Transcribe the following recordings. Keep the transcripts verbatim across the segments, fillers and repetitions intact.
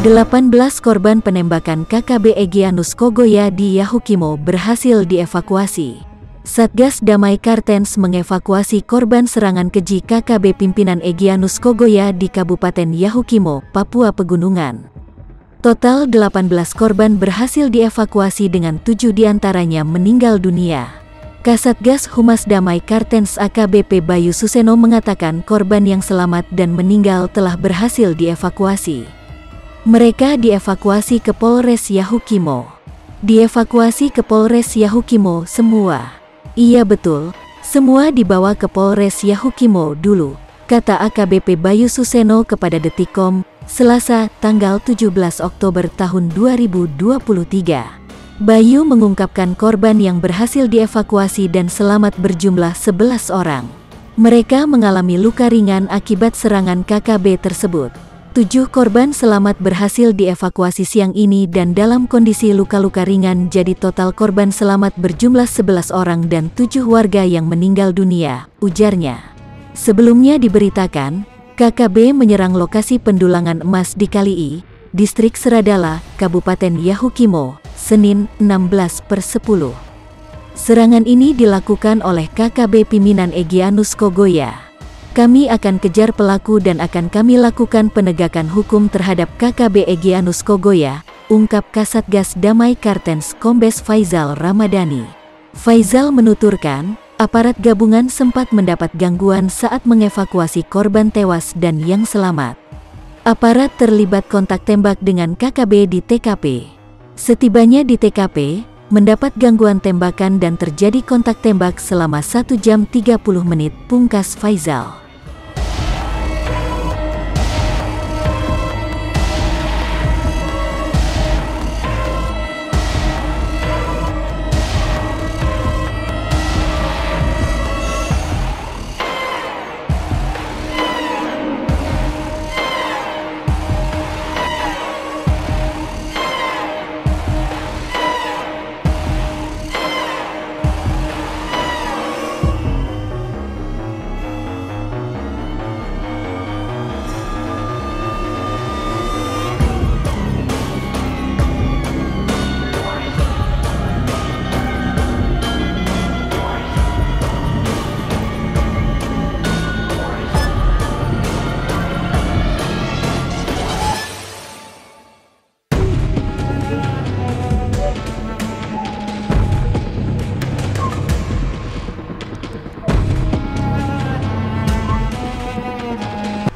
delapan belas korban penembakan K K B Egyanus Kogoya di Yahukimo berhasil dievakuasi. Satgas Damai Kartens mengevakuasi korban serangan keji K K B pimpinan Egyanus Kogoya di Kabupaten Yahukimo, Papua Pegunungan. Total delapan belas korban berhasil dievakuasi dengan tujuh diantaranya meninggal dunia. Kasatgas Humas Damai Kartens A K B P Bayu Suseno mengatakan korban yang selamat dan meninggal telah berhasil dievakuasi. Mereka dievakuasi ke Polres Yahukimo. Dievakuasi ke Polres Yahukimo semua. Iya betul, semua dibawa ke Polres Yahukimo dulu, kata A K B P Bayu Suseno kepada Detikcom, Selasa, tanggal tujuh belas Oktober tahun dua ribu dua puluh tiga. Bayu mengungkapkan korban yang berhasil dievakuasi dan selamat berjumlah sebelas orang. Mereka mengalami luka ringan akibat serangan K K B tersebut. Tujuh korban selamat berhasil dievakuasi siang ini dan dalam kondisi luka-luka ringan, jadi total korban selamat berjumlah sebelas orang dan tujuh warga yang meninggal dunia, ujarnya. Sebelumnya diberitakan, K K B menyerang lokasi pendulangan emas di Kalii, Distrik Seradala, Kabupaten Yahukimo, Senin enam belas per sepuluh. Serangan ini dilakukan oleh K K B pimpinan Egyanus Kogoya. Kami akan kejar pelaku dan akan kami lakukan penegakan hukum terhadap K K B Egyanus Kogoya, ungkap Kasatgas Damai Kartens Kombes Faizal Ramadhani. Faizal menuturkan, aparat gabungan sempat mendapat gangguan saat mengevakuasi korban tewas dan yang selamat. Aparat terlibat kontak tembak dengan K K B di T K P. Setibanya di T K P, mendapat gangguan tembakan dan terjadi kontak tembak selama satu jam tiga puluh menit, pungkas Faizal.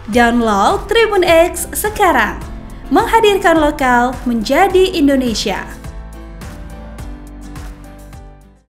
Download Tribun X sekarang, menghadirkan lokal menjadi Indonesia.